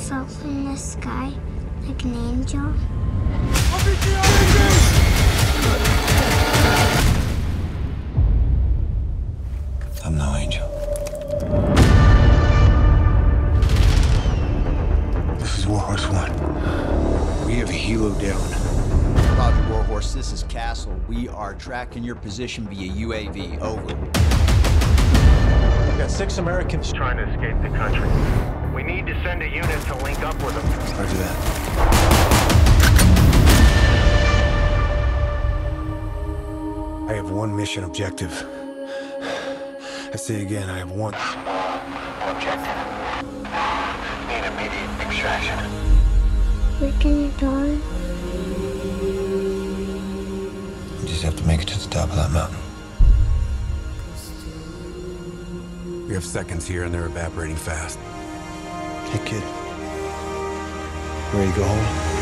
fell from the sky like an angel. I'm no angel. This is Warhorse 1. We have a helo down. Roger, Warhorse, this is Castle. We are tracking your position via UAV. Over. We've got 6 Americans trying to escape the country. We need to send a unit to link up with them. Roger that. I have one mission objective. I say again, I have one Objective. Need immediate extraction. We're gonna die. We just have to make it to the top of that mountain. We have seconds here and they're evaporating fast. Hey kid, you ready to go home?